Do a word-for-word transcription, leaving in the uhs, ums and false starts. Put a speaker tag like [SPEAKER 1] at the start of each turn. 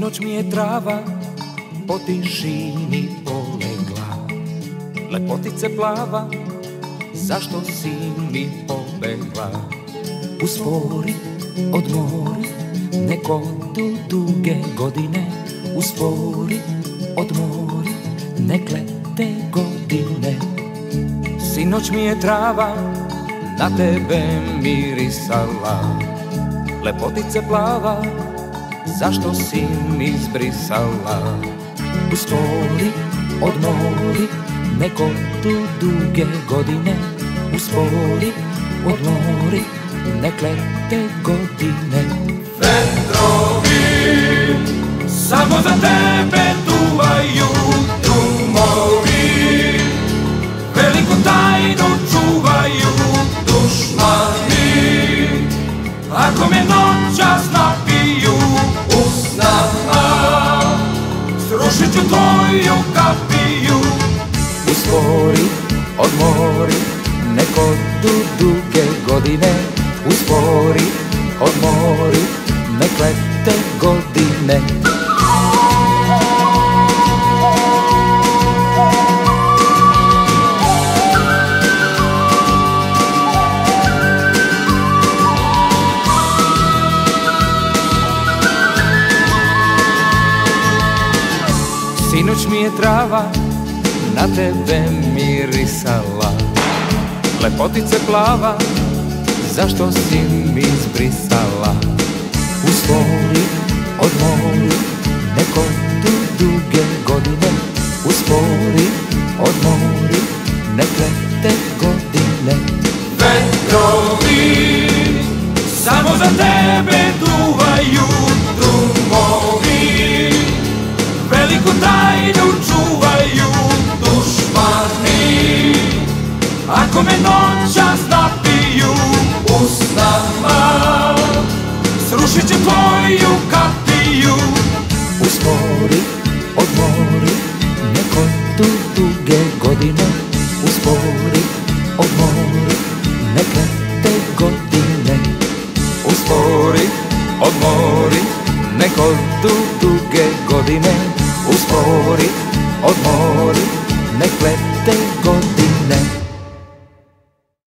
[SPEAKER 1] Sinoć mi je trava po tišini polegla. Lepotice plava, zašto si mi pobegla? Uspori, odmori, neko tu duge godine. Uspori, odmori, nek lete godine. Sinoć mi je trava na tebe mirisala. Lepotice plava, zašto si mi zbrisala? Uspori, odmori, neko tu duge godine. Uspori, odmori, nek lete godine.
[SPEAKER 2] Vetrovi samo za tebe duvaju, drumovi veliku tajnu čuvaju. Dušmani, ako me noćas napiju, u snama srušit ću tvoju kapiju.
[SPEAKER 1] Uspori, odmori, neko tu duge godine. Uspori, odmori, nek lete godine. Sinoć mi je trava na tebe mirisala. Lepotice plava, zašto si mi zbrisala? Uspori, odmori, neko tu duge godine. Uspori, odmori, nek lete godine.
[SPEAKER 2] Vetrovi samo za tebe duvaju, drumovi veliku tajnu čuvaju. Dušmani, ako me noćas napiju, u snama srušit će tvoju kapiju.
[SPEAKER 1] Uspori, odmori, neko tu duge godine. Uspori, odmori, nek lete godine. Uspori, odmori, neko tu duge godine. Uspori, odmori, nek lete godine.